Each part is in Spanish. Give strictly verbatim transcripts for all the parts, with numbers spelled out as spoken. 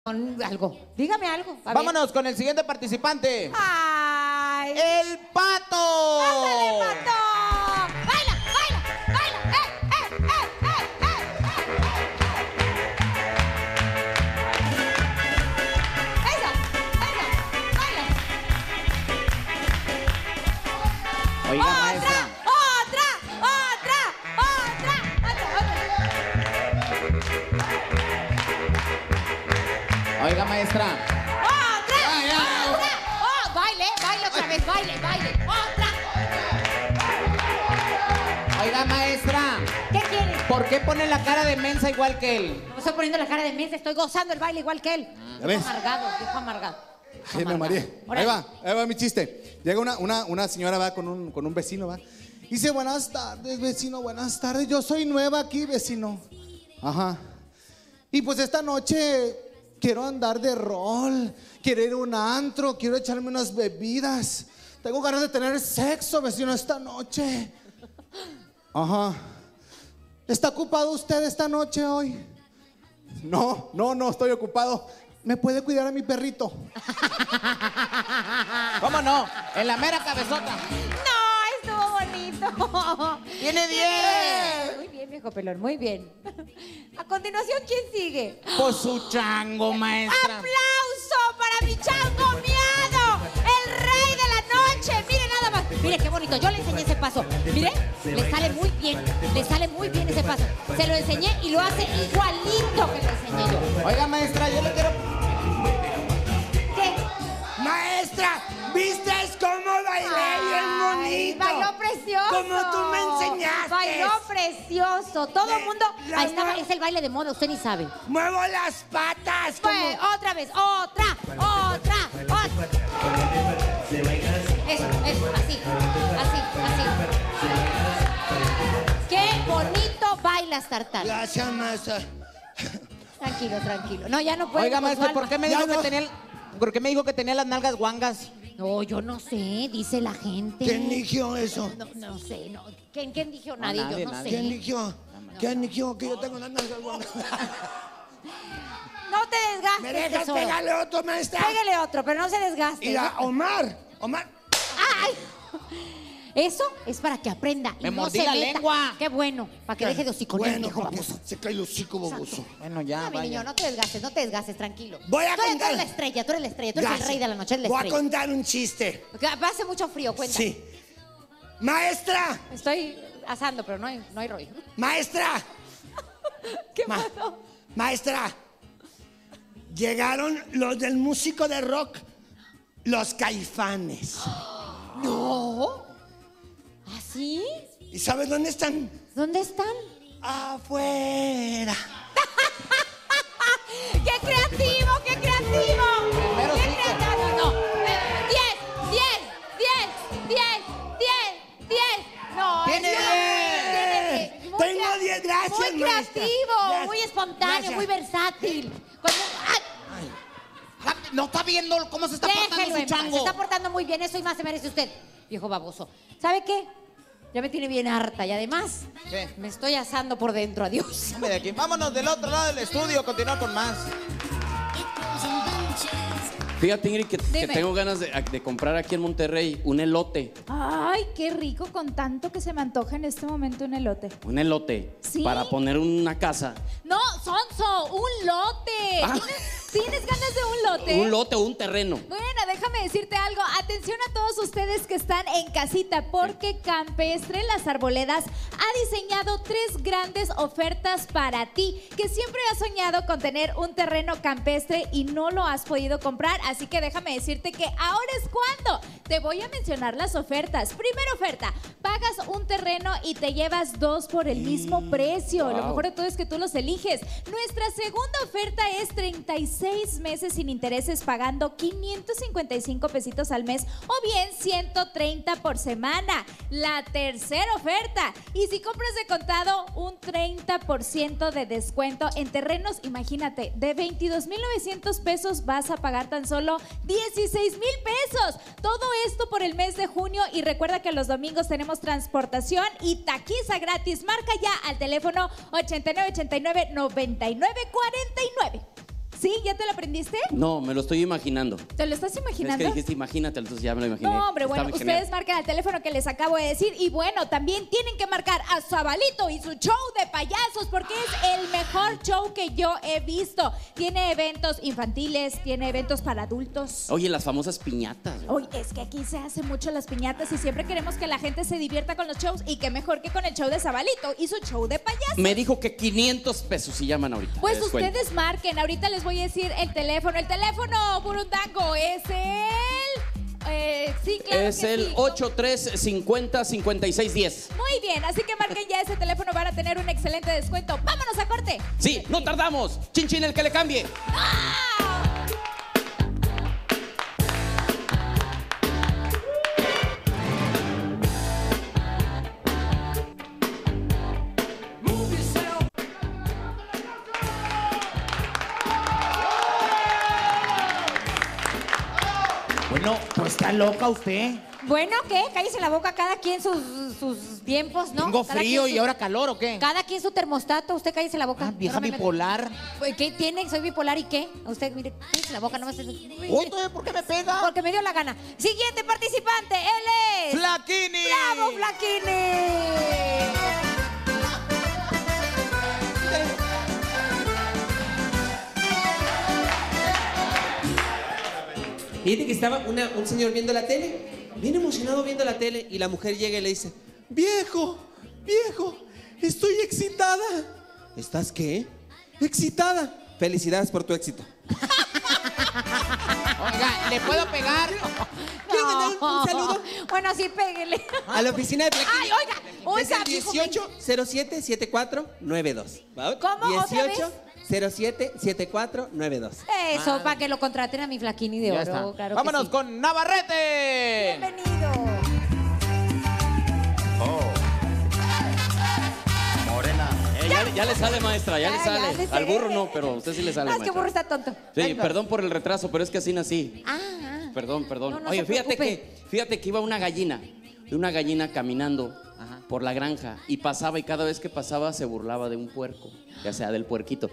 Algo, dígame algo. Vámonos ver. Con el siguiente participante. ¡Ay! ¡El Pato! ¡Ándale, Pato! ¡Baila, baila, baila! ¡Eh, eh, eh, eh, eh, eh! ¡Esa, esa, baila! Oiga, ¡Otra, maestra. otra, otra, otra, otra, otra! Oiga, maestra. ¡Otra! Ay, ay, ay. ¡Otra! ¡Oh, baile, baile otra vez! ¡Baile, baile! ¡Otra! Oiga, maestra. ¿Qué quiere? ¿Por qué pone la cara de mensa igual que él? No estoy poniendo la cara de mensa, estoy gozando el baile igual que él. ¿Ya ves? Viejo amargado, viejo amargado. Ay, me mareé. Ahí Órale. va, ahí va mi chiste. Llega una, una, una señora, va con un, con un vecino, va. Dice, buenas tardes, vecino, buenas tardes. Yo soy nueva aquí, vecino. Ajá. Y pues esta noche quiero andar de rol. Quiero ir a un antro, quiero echarme unas bebidas. Tengo ganas de tener sexo, vecino, esta noche. Ajá. ¿Está ocupado usted esta noche hoy? No, no, no estoy ocupado. ¿Me puede cuidar a mi perrito? ¿Cómo no? En la mera cabezota. No, estuvo bonito. ¡Tiene diez! Muy bien, viejo pelón, muy bien. A continuación, ¿quién sigue? Pues su chango, maestra. ¡Aplauso para mi chango miado! ¡El rey de la noche! Mire nada más. Mire qué bonito. Yo le enseñé ese paso. Mire, le sale muy bien. Le sale muy bien ese paso. Se lo enseñé y lo hace igualito que lo enseñé yo. Oiga, maestra, yo le quiero... ¿Qué? Maestra, ¿viste cómo bailé bien Ay, bonito? bailó precioso. Como tú me enseñaste. Bailó precioso. Todo el Le- mundo. la Ahí estaba, ma- es el baile de moda, usted ni sabe. Muevo las patas como... Fue, otra vez, otra, otra, otra. Eso, eso, así, así, así. Qué bonito bailas, Tartar. Gracias, maestra. Tranquilo, tranquilo. No, ya no puedo. Oiga, con maestro, su ¿por alma. qué me Ya dijo no. que tenía... el- ¿Por qué me dijo que tenía las nalgas guangas? No, yo no sé, dice la gente. ¿Quién dijo eso? No, no sé, no. ¿Quién, quién dijo? No, Nadie, nadie, yo no nadie. sé. ¿Quién dijo? ¿Quién dijo que yo tengo las nalgas guangas? No te desgastes, ¿Me dejas tesoro. pegarle otro, maestra? Pégale otro, pero no se desgaste. Mira, Omar, Omar. ¡Ay! Eso es para que aprenda. y Me no mordí se la meta. lengua. Qué bueno, para que deje de hociconear, Bueno, viejo porque baboso. se cae el hocico, baboso. Bueno, ya, No, mi niño, vaya. no te desgastes, no te desgastes, tranquilo. Voy a tú eres, tú contar. eres la estrella, tú eres la estrella, tú eres Gracias. el rey de la noche, eres la Voy a estrella. contar un chiste. Porque hace mucho frío, cuenta. Sí. Maestra, Estoy asando, pero no hay, no hay rollo. maestra, ¿Qué Ma- pasó? maestra. Llegaron los del músico de rock, los Caifanes. No. ¿Así? ¿Y sabes dónde están? ¿Dónde están? Afuera. ¡Qué creativo, qué creativo! Primero ¡Qué sí que- creativo! No, no. Eh, ¡Diez, diez, diez, diez, diez, diez! No, ¡Tiene es- diez! tiene diez. Muy Tengo crea- diez, gracias, Muy maestra. creativo, Gracias. muy espontáneo, Gracias. muy versátil. Cuando- ¡Ay! Ah, ¿no está viendo cómo se está portando Déjelo su en paz, chango? se está portando muy bien, eso y más se merece usted, viejo baboso. ¿Sabe qué? Ya me tiene bien harta y además ¿Qué? me estoy asando por dentro, adiós. Dame de aquí. Vámonos del otro lado del estudio, continuar con más. Fíjate, Ingrid, que, que Dime. tengo ganas de, de comprar aquí en Monterrey un elote. Ay, qué rico con tanto que se me antoja en este momento un elote. Un elote. ¿Sí? Para poner una casa. No, Sonso, un lote. Ah. ¿Tienes, tienes ganas de un lote? Un lote o un terreno. Bueno, déjame decirte algo. Atención a todos ustedes que están en casita, porque Campestre Las Arboledas ha diseñado tres grandes ofertas para ti, que siempre has soñado con tener un terreno campestre y no lo has podido comprar. Así que déjame decirte que ahora es cuando. Te voy a mencionar las ofertas. Primera oferta, pagas un terreno y te llevas dos por el mismo precio. Lo wow. mejor de todo es que tú los eliges. Nuestra segunda oferta es treinta y seis meses sin intereses pagando quinientos cincuenta y cinco pesitos al mes o bien ciento treinta por semana. La tercera oferta, y si compras de contado, un treinta por ciento de descuento en terrenos. Imagínate, de veintidós mil novecientos pesos vas a pagar tan solo dieciséis mil pesos. Todo esto por el mes de junio, y recuerda que los domingos tenemos transportación y taquiza gratis. Marca ya al teléfono ochenta y nueve ochenta y nueve noventa y nueve cuarenta y nueve. ¿Sí? ¿Ya te lo aprendiste? No, me lo estoy imaginando. ¿Te lo estás Es imaginando? que dijiste imagínate, entonces ya me lo imaginé. No, hombre, Está bueno, muy ustedes genial. marcan el teléfono que les acabo de decir y bueno, también tienen que marcar a Zabalito y su show de payasos porque es el mejor show que yo he visto. Tiene eventos infantiles, tiene eventos para adultos. Oye, las famosas piñatas. Oye, es que aquí se hace mucho las piñatas y siempre queremos que la gente se divierta con los shows y qué mejor que con el show de Zabalito y su show de payasos. Me dijo que quinientos pesos si llaman ahorita. Pues de descuento. ustedes marquen, ahorita les voy a decir el teléfono. El teléfono, Burundango, es el... Eh, sí, claro Es que el sí. ocho tres cincuenta cincuenta y seis diez. Muy bien, así que marquen ya ese teléfono, van a tener un excelente descuento. ¡Vámonos a corte! Sí, no tardamos. Chin chin el que le cambie. Bueno, pues está loca usted. Bueno, ¿qué? Cállese la boca, cada quien sus, sus tiempos, ¿no? Tengo Cada frío quien y su- ahora calor, ¿o qué? Cada quien su termostato, usted cállese la boca. Ah, vieja No me meto. bipolar. Pues, ¿qué tiene? ¿Soy bipolar y qué? A usted, mire, cállese la boca, no me esté... Uy, ¿por qué me pega? Porque me dio la gana. Siguiente participante, él es... ¡Flaquini! ¡Bravo, Flaquini! Fíjate que estaba una- un señor viendo la tele, bien emocionado viendo la tele, y la mujer llega y le dice, viejo, viejo, estoy excitada. ¿Estás qué? Excitada. Felicidades por tu éxito. Oiga, ¿le puedo pegar? ¿Quieres mandar un, un saludo? Bueno, sí, péguele. A la oficina de Flaquini. Ay, oiga, oiga, Es el viejo, dieciocho cero siete setenta y cuatro noventa y dos. ¿Va? ¿Cómo? ¿Otra vez? dieciocho cero siete setenta y cuatro noventa y dos. Eso, para que lo contraten a mi Flaquini de Ya oro, está. claro que Vámonos sí. con Navarrete. Bienvenido. Eh, ya, le- ya le sale, maestra, ya, Ya, le ya sale. le sé. Al burro no, pero a usted sí le sale, Ah, es que maestra. burro está tonto. Sí, Venga. perdón por el retraso, pero es que así nací. Ah, ah. Perdón, perdón. No, no Oye, se fíjate preocupe. que, fíjate que iba una gallina, una gallina caminando por la granja y pasaba y cada vez que pasaba se burlaba de un puerco, ya sea del puerquito.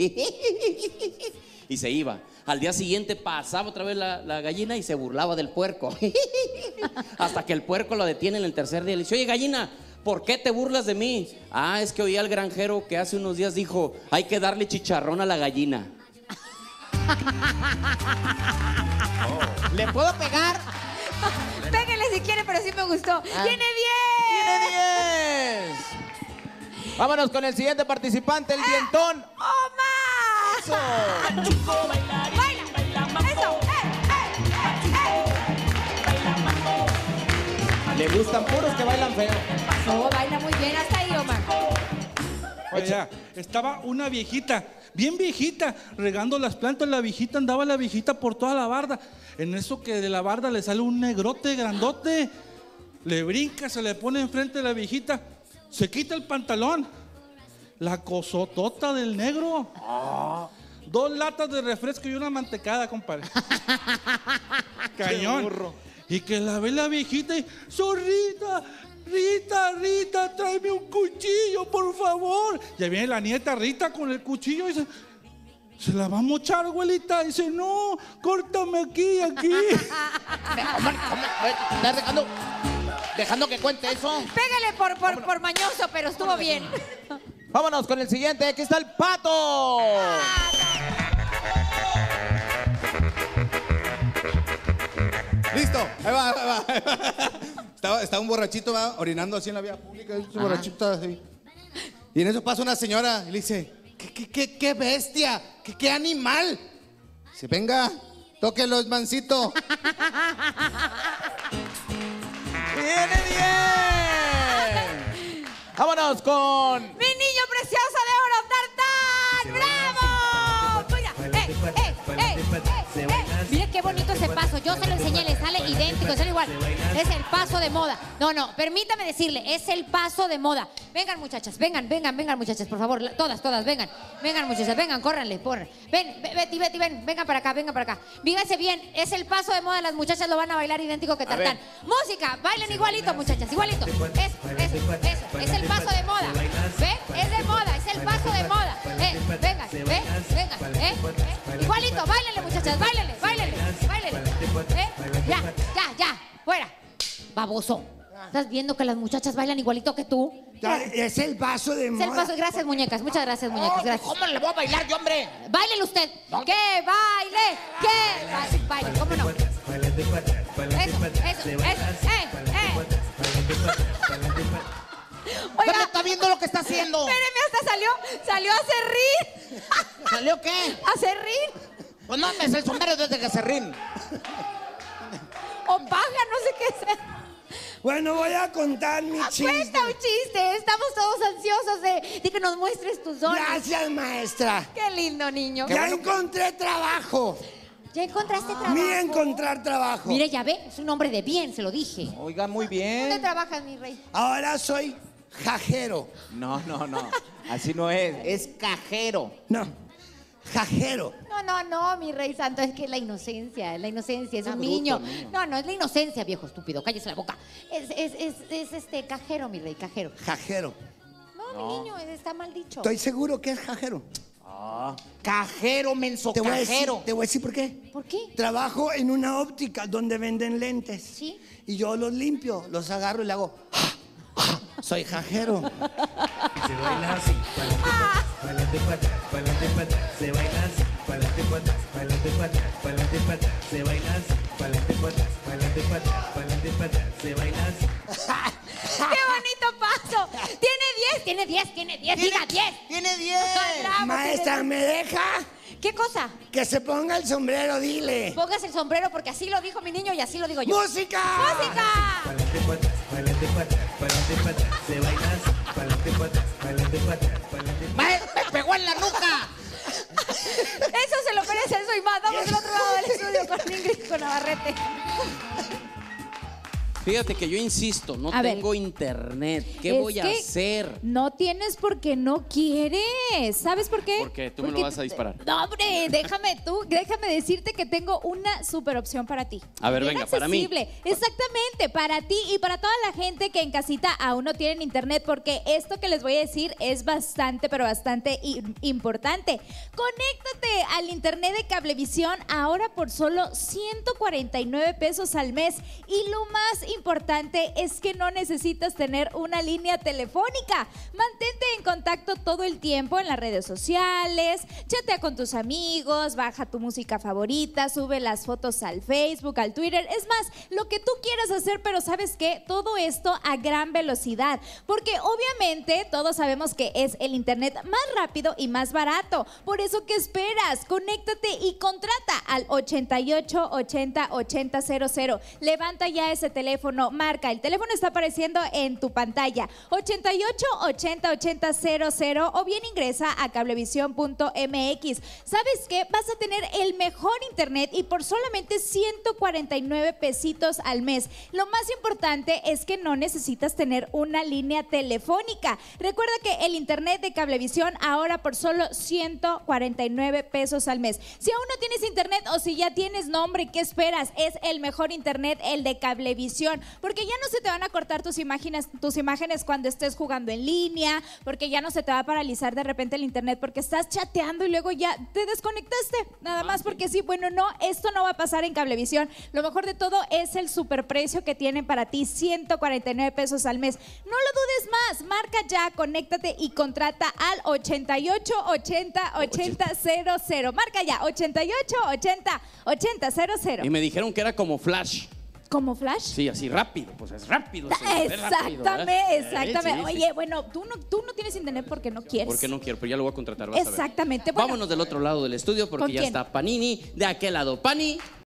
Y se iba. Al día siguiente pasaba otra vez la, la gallina y se burlaba del puerco. Hasta que el puerco lo detiene en el tercer día y le dice, oye gallina, ¿por qué te burlas de mí? Ah, es que oí al granjero que hace unos días dijo, hay que darle chicharrón a la gallina. ¿Le puedo pegar? Péguele si quiere, pero sí me gustó. Ah. ¡Tiene diez! ¡Tiene diez! Vámonos con el siguiente participante, el dientón. ¡Omar! Eso. ¡Baila! ¡Eso! ¡Eh, eh, Le gustan puros que bailan feo. eh! No, baila muy bien. Hasta ahí, Omar. Oye, estaba una viejita, bien viejita, regando las plantas. La viejita andaba la viejita por toda la barda. En eso que de la barda le sale un negrote grandote. Le brinca, se le pone enfrente de la viejita. Se quita el pantalón. La cosotota del negro. Dos latas de refresco y una mantecada, compadre. Cañón. Y que la ve la viejita y, zorrita, Rita, Rita, tráeme un cuchillo, por favor. Ya viene la nieta Rita con el cuchillo y dice, se la va a mochar, abuelita. Y dice, no, córtame aquí, aquí. Omar, ¿cómo? ¿Estás dejando, dejando que cuente eso? Pégale por, por, por mañoso, pero estuvo bien. Vámonos con el siguiente. Aquí está el pato. Listo, ahí va, ahí va, ahí va. Estaba, estaba un borrachito, va, orinando así en la vía pública, ese borrachito así. Y en eso pasa una señora y le dice, ¿qué, qué, qué, qué bestia? ¿Qué, qué animal? Dice, venga, tóquelo, mancito. ¡Tiene diez! Vámonos con... ¡Mi niño precioso de oro, Tartán! ¡Bravo! Mira, eh, eh, eh, eh, eh. Mire qué bonito ese paso. Yo se lo enseñé, le sale idéntico, sale igual. Es el paso de moda. No, no, permítame decirle, es el paso de moda. Vengan, muchachas, vengan, vengan, vengan, muchachas, por favor. La- Todas, todas, vengan. Vengan, muchachas, vengan, córranle, corran. Ven, Be- Betty, Betty, ven, vengan para acá, vengan para acá. Fíjense bien, es el paso de moda. Las muchachas lo van a bailar idéntico que Tartán. Música, bailen igualito, muchachas, igualito. Eso, eso, eso. Es el paso de moda. ¿Ven? Es de moda, es el paso de moda. Eh, vengan. ¿Eh? Venga, ¿eh? ¿Eh? Igualito, báilenle, muchachas, báilenle, báilenle, báilenle. ¿Eh? Ya, ya, ya, fuera. Baboso. ¿Estás viendo que las muchachas bailan igualito que tú? Ya, es el paso de Es moda. el paso. Gracias, muñecas. Muchas gracias, muñecas. Gracias. ¿Cómo le voy a bailar yo, hombre? Báilele usted. ¿Qué baile? ¿Qué baile? Baile, ¿cómo no? Eso, eso, eso. Eh, eh. ¿Usted Oiga, está viendo lo que está haciendo? espéreme, hasta salió, salió a serrín. ¿Salió qué? A serrín. Pues no, me sé el sombrero desde que se ríen. O paja, no sé qué es. Bueno, voy a contar mi chiste. Cuenta un chiste. Estamos todos ansiosos de, de que nos muestres tus dones. Gracias, maestra. Qué lindo, niño. Ya encontré trabajo. ¿Ya encontraste trabajo? Mi encontrar trabajo. Mire, ya ve, es un hombre de bien, se lo dije. Oiga, muy ¿Dónde bien. trabajas, mi rey? Ahora soy jajero. No, no, no. Así no es. Es cajero. No, jajero. No, no, no, mi rey santo, es que es la inocencia, es la inocencia, es Ah, un bruto, niño. niño. No, no, es la inocencia, viejo estúpido, cállese la boca. Es, es, es, es este cajero, mi rey, cajero. Jajero. No, mi niño, está mal dicho. Estoy seguro que es jajero. Cajero, menso, Te voy, a decir, cajero. te voy a decir por qué. ¿Por qué? Trabajo en una óptica donde venden lentes. Sí. Y yo los limpio, los agarro y le hago. ¡Ah! ¡Ah! Soy jajero. Se baila así, pa'lante, pa'lante, pa'lante, pa'lante, se baila así, pa'lante, pa'lante, pa'lante, pa'lante, pa'lante, se baila así, pa'lante, pa'lante, pa'lante, pa'lante, pa'lante, se baila así. ¡Qué bonito paso! Tiene diez, tiene diez, tiene diez, diga diez. Tiene diez. Bravo, Maestra, tiene ¿me deja? diez. ¿Qué cosa? Que se ponga el sombrero, dile. Póngase el sombrero porque así lo dijo mi niño y así lo digo yo. ¡Música! ¡Música! Pa'lante, pa'lante, pa'lante, pa'lante, pa'lante, se baila así, pa'lante, pa'lante, pa'lante, pa'lante, pa'lante. ¡Me, me pegó en la nuca! Eso se lo merece, eso y más. Vamos al otro lado del estudio con Ingrid y con Navarrete. Fíjate que yo insisto, no A ver. tengo internet. ¿Qué Es voy a que hacer? No tienes porque no quieres. ¿Sabes por qué? Porque tú me lo Porque- vas a disparar. No, hombre, déjame tú, déjame decirte que tengo una super opción para ti. A ver, Bien venga, para mí. accesible. Exactamente, para ti y para toda la gente que en casita aún no tienen internet, porque esto que les voy a decir es bastante, pero bastante i- importante. Conéctate al internet de Cablevisión ahora por solo ciento cuarenta y nueve pesos al mes. Y lo más importante es que no necesitas tener una línea telefónica. Mantente en contacto todo el tiempo en las redes sociales, chatea con tus amigos, baja tu música favorita, sube las fotos al Facebook, al Twitter. Es más, lo que tú quieras hacer, pero ¿sabes qué? Todo esto a gran velocidad. Porque obviamente todos sabemos que es el internet más rápido y más barato. Por eso, ¿qué esperas? Conéctate y contrata al ochenta y ocho ochenta ochenta cero cero. Levanta ya ese teléfono, marca. El teléfono está apareciendo en tu pantalla. ochenta y ocho ochenta ochenta cero cero o bien ingresa a cablevisión punto m x. ¿Sabes qué? Vas a tener el mejor internet y por solamente ciento cuarenta y nueve pesitos al mes. Lo más importante es que no necesitas tener una línea telefónica. Recuerda que el internet de Cablevisión ahora por solo ciento cuarenta y nueve pesos al mes. Si aún no tienes internet o si ya tienes nombre, ¿qué esperas? Es el mejor internet, el de Cablevisión, porque ya no se te van a cortar tus imágenes, tus imágenes cuando estés jugando en línea, porque ya no se te va a paralizar de repente el internet porque estás chateando y luego ya te desconectaste. Nada más porque sí, bueno, no, esto no va a pasar en Cablevisión. Lo mejor de todo es el superprecio que tienen para ti, ciento cuarenta y nueve pesos al mes. No lo dudes más, marca ya, conéctate y contrata al ochenta y ocho ochenta ochenta cero cero. Marca ya, ochenta y ocho ochenta ochenta cero cero. Y me dijeron que era como Flash. ¿Como Flash? Sí, así rápido, pues es rápido. señor, es rápido, ¿verdad? Exactamente, Eh, exactamente. sí, sí. Oye, bueno, tú no, tú no tienes internet porque no quieres. Porque no quiero, pero ya lo voy a contratar, vas a ver. Exactamente. Bueno, Vámonos del otro lado del estudio porque ¿con ya quién? está Panini. De aquel lado, Pani.